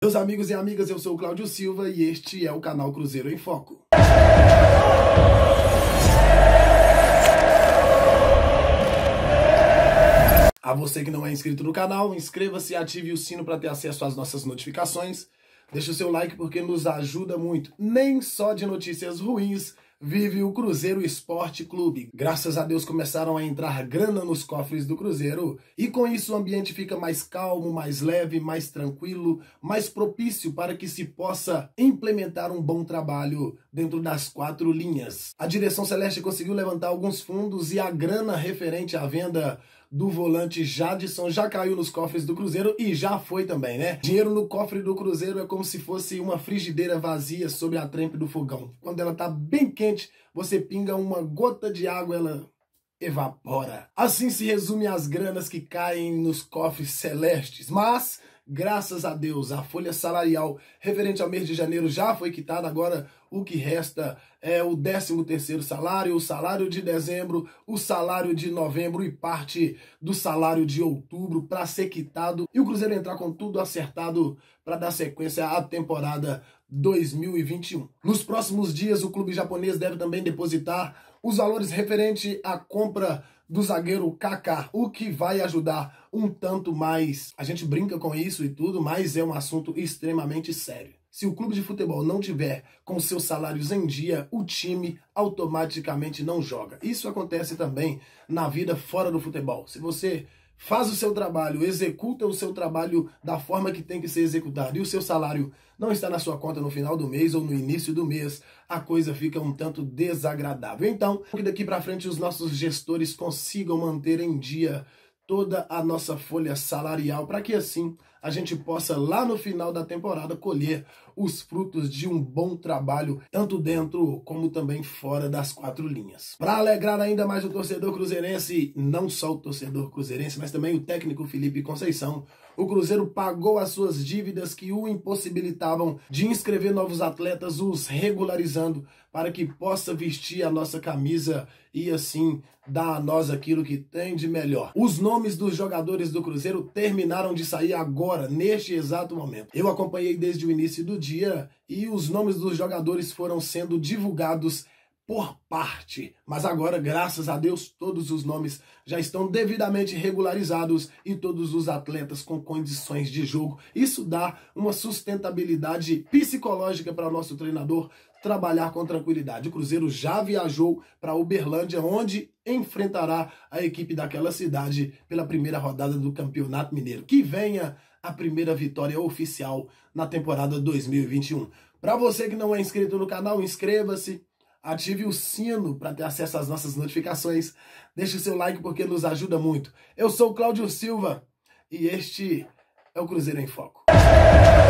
Meus amigos e amigas, eu sou o Cláudio Silva e este é o canal Cruzeiro em Foco. A você que não é inscrito no canal, inscreva-se e ative o sino para ter acesso às nossas notificações. Deixe o seu like porque nos ajuda muito. Nem só de notícias ruins vive o Cruzeiro Esporte Clube. Graças a Deus começaram a entrar grana nos cofres do Cruzeiro e com isso o ambiente fica mais calmo, mais leve, mais tranquilo, mais propício para que se possa implementar um bom trabalho dentro das quatro linhas. A direção celeste conseguiu levantar alguns fundos e a grana referente à venda do volante Jadson já caiu nos cofres do Cruzeiro e já foi também, né? Dinheiro no cofre do Cruzeiro é como se fosse uma frigideira vazia sobre a trempe do fogão. Quando ela tá bem quente, você pinga uma gota de água, ela evapora. Assim se resume as granas que caem nos cofres celestes, mas graças a Deus, a folha salarial referente ao mês de janeiro já foi quitada. Agora o que resta é o 13º salário, o salário de dezembro, o salário de novembro e parte do salário de outubro para ser quitado. E o Cruzeiro entrar com tudo acertado para dar sequência à temporada 2021. Nos próximos dias, o clube japonês deve também depositar os valores referentes à compra do zagueiro Kaká, o que vai ajudar um tanto mais. A gente brinca com isso e tudo, mas é um assunto extremamente sério. Se o clube de futebol não tiver com seus salários em dia, o time automaticamente não joga. Isso acontece também na vida fora do futebol. Se você faz o seu trabalho, executa o seu trabalho da forma que tem que ser executado e o seu salário não está na sua conta no final do mês ou no início do mês, a coisa fica um tanto desagradável. Então, que daqui para frente os nossos gestores consigam manter em dia toda a nossa folha salarial, para que assim a gente possa lá no final da temporada colher os frutos de um bom trabalho, tanto dentro como também fora das quatro linhas. Para alegrar ainda mais o torcedor cruzeirense, não só o torcedor cruzeirense, mas também o técnico Felipe Conceição, o Cruzeiro pagou as suas dívidas que o impossibilitavam de inscrever novos atletas, os regularizando para que possa vestir a nossa camisa e assim dar a nós aquilo que tem de melhor. Os nomes dos jogadores do Cruzeiro terminaram de sair agora, neste exato momento. Eu acompanhei desde o início do dia e os nomes dos jogadores foram sendo divulgados por parte, mas agora, graças a Deus, todos os nomes já estão devidamente regularizados e todos os atletas com condições de jogo. Isso dá uma sustentabilidade psicológica para o nosso treinador trabalhar com tranquilidade. O Cruzeiro já viajou para Uberlândia, onde enfrentará a equipe daquela cidade pela primeira rodada do Campeonato Mineiro. Que venha a primeira vitória oficial na temporada 2021. Para você que não é inscrito no canal, inscreva-se. Ative o sino para ter acesso às nossas notificações. Deixe o seu like porque nos ajuda muito. Eu sou o Cláudio Silva e este é o Cruzeiro em Foco.